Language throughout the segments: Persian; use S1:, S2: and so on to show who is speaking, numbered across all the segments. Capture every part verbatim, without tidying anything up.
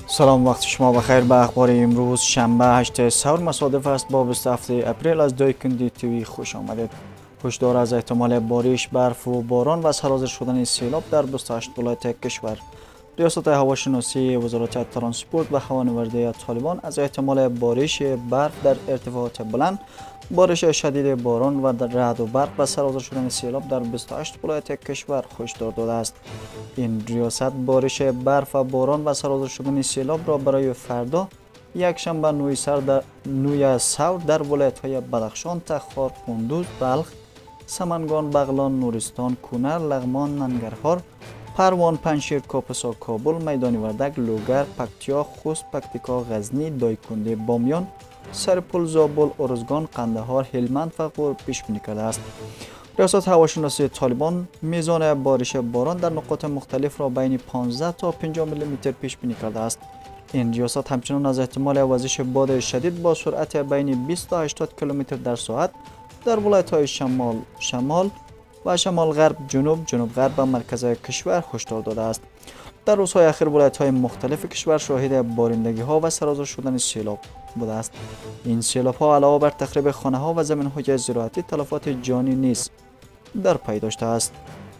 S1: سلام، وقت شما بخیر. به اخبار امروز شنبه هشت سور مصادف است با بیست و هفتم اپریل از دوی کندی تیوی خوش آمدید. هشدار از احتمال بارش، برف و باران و سرازیر شدن سیلاب در بیست و هشت ولایت کشور. ریاست هواشناسی وزارت ترانسپورت و هوانوردی طالبان از احتمال بارش برف در ارتفاعات بلند، بارش شدید باران و در رعد و برق و سرازیر شدن سیلاب در بیست و هشت ولایت کشور هشدار داده است. این ریاست بارش برف و باران و سرازیر شدن سیلاب را برای فردا یک شنبه نوی سر در نوی سور در ولایت های بدخشان، تخار، کندوز، بلخ، سمنگان، بغلان، نورستان، کونر، لغمان، ننگرهار، پروان، پنشیر، کاپیسا، کابل، میدان وردک، لوگر، پکتیا، خوست، پکتیکا، غزنی، دایکنډی، بامیان، سرپل، زابل، ارزگان، قندهار، هلمند و غور پیش بینی کرده است. ریاست هواشناسی طالبان میزان بارش باران در نقاط مختلف را بین پانزده تا پنجاه میلی متر پیش بینی کرده است. این ریاست همچنین از احتمال وزش باد شدید با سرعت بین بیست تا هشتاد کیلومتر در ساعت در ولایت‌های شمال شمال و شمال غرب، جنوب، جنوب غرب و مرکز کشور هشدار داده است. در روزهای اخیر ولایت‌های مختلف کشور شاهد بارندگی‌ها و سرازیر شدن سیلاب بوده است. این سیلاب‌ها علاوه بر تخریب خانه‌ها و زمین‌های زراعتی، تلفات جانی نیز در پی داشته است.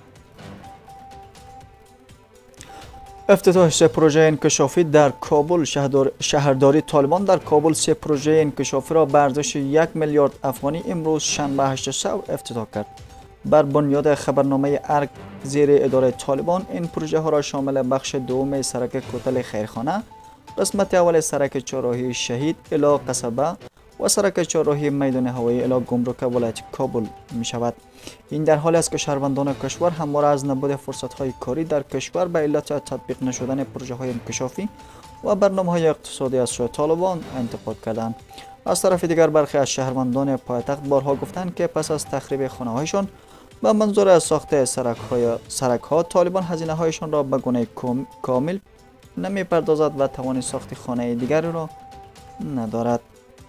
S1: افتتاح سه پروژه انکشافی در کابل. شهرداری طالبان در کابل سه پروژه انکشافی را به ارزش یک میلیارد افغانی امروز شنبه هشت سور افتتاح کرد. بر بنیاد خبرنامه ارگ زیر اداره طالبان، این پروژه ها را شامل بخش دوم سرک کوتل خیرخانه، قسمت اول سرک چهارراهی شهید الی قصبه و سرک چهارراهی میدان هوایی الی گمرک ولایت کابل می شود. این در حالی است که شهروندان کشور همواره از نبود فرصت‌های کاری در کشور به علت تطبیق نشدن پروژه‌های انکشافی و برنامه‌های اقتصادی از سوی طالبان انتقاد کردند. از طرف دیگر برخی از شهروندان پایتخت بارها گفتند که پس از تخریب خانه‌هایشان به منظور از ساخت سرک‌های سرک‌ها، طالبان هزینه‌هایشان را به گونه کامل نمی‌پردازد و توان ساخت خانه دیگری را ندارد.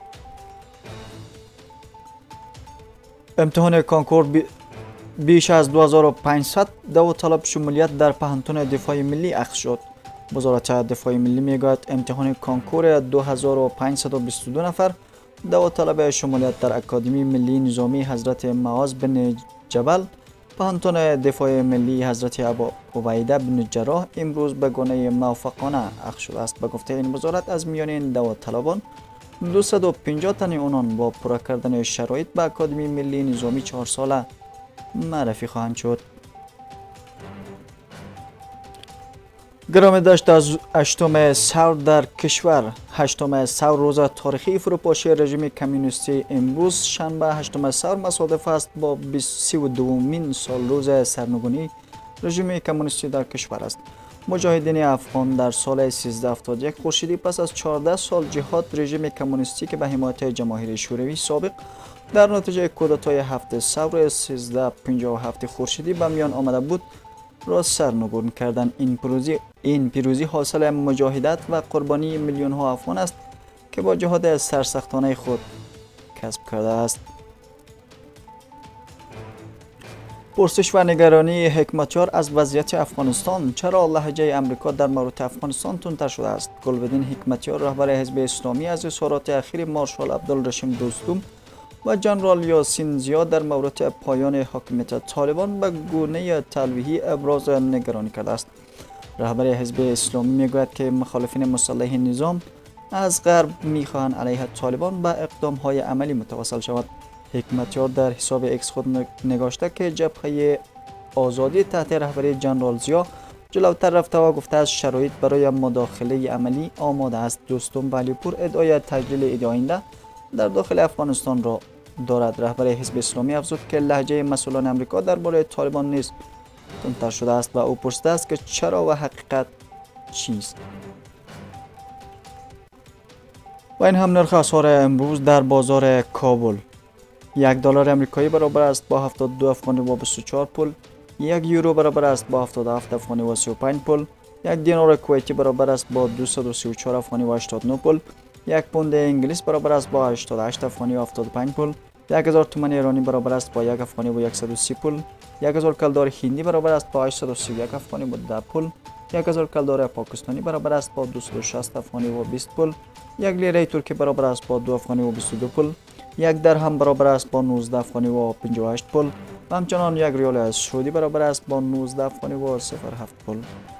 S1: امتحان کانکور بیش از دو هزار و پانصد داوطلب شمولیت در پانتون دفاع ملی اخذ شد. وزارت دفاع ملی میگوید امتحان کانکور دو هزار و پانصد و بیست و دو نفر داوطلب شمولیت در اکادمی ملی نظامی حضرت معاذ بن جبل، پانتون دفاع ملی حضرت ابو عبیده بن جراح امروز به گونه موفقانه اخذ شده است. به گفته این وزارت از میان این داوطلبان دویست و پنجاه تن آنان با پورا کردن شرایط به اکادمی ملی نظامی چهار ساله معرفی خواهند شد. گرامی داشت از هشتم سور در کشور. هشتم سور روز تاریخی فروپاشی رژیم کمونیستی امروز شنبه هشتم سور مصادف است با سی و دومین سال روز سرنگونی رژیم کمونیستی در کشور است. مجاهدین افغان در سال سیزده هفتاد و یک خورشیدی پس از چهارده سال جهاد، رژیم کمونیستی که به حمایت جماهیر شوروی سابق در نتیجه کودتای هفت سور سیزده پنجاه و هفت خورشیدی به میان آمده بود را سرنگون کردند. این پیروزی این پیروزی حاصل مجاهدت و قربانی میلیون ها افغان است که با جهاد سرسختانه خود کسب کرده است. پرسش و نگرانی حکمتیار از وضعیت افغانستان: چرا لهجه امریکا در مورد افغانستان تندتر شده است؟ گلبدین حکمتیار، رهبر حزب اسلامی، از اظهارات اخیر مارشال عبدالرشید دوستم و جنرال یاسین زیا در مورد پایان حاکمیت طالبان به گونه تلویحی ابراز نگرانی کرده است. رهبر حزب اسلامی میگوید که مخالفین مسلح نظام از غرب میخواهند علیه طالبان به اقدام‌های عملی متوسل شود. حکمتیار در حساب اکس خود نگاشته که جبهه آزادی تحت رهبری جنرال زیا جلوتر رفته و گفته است شرایط برای مداخله عملی آماده است. دوستم ولیپور ادعای تجلیل ایده آینده در داخل افغانستان را دارد. رهبر حزب اسلامی افزود که لهجه مسئولان امریکا درباره طالبان نیز تندتر شده است و او پرسیده است که چرا و حقیقت چیست. و این هم نرخ اسعار امروز در بازار کابل: یک دلار امریکایی برابر است با هفتاد و دو افغانی و بیست و چهار پول، یک یورو برابر است با هفتاد و هفت افغانی و سی و پنج پول، یک دینار کویتی برابر است با دویست و سی و چهار افغانی و هشتاد و نه پول، یک پوند انگلیس برابر است با هشتاد و هشت افغانی و هفتاد و پنج پول، یک هزار تومان ایرانی برابر است با یک افغانی و صد و سی پول، یک هزار کلدار هندی برابر است با هشتصد و سی و یک افغانی و ده پول، هزار کلدار پاکستانی برابر است با دویست و شصت افغانی و بیست پول. یک لیره ترکی برابر است با دو افغانی و بیست و دو پول. یک درهم برابر است با نوزده افغانی و پنجاه و هشت پول. و همچنان یک ریال سعودی برابر است با نوزده افغانی و صفر هفت پول.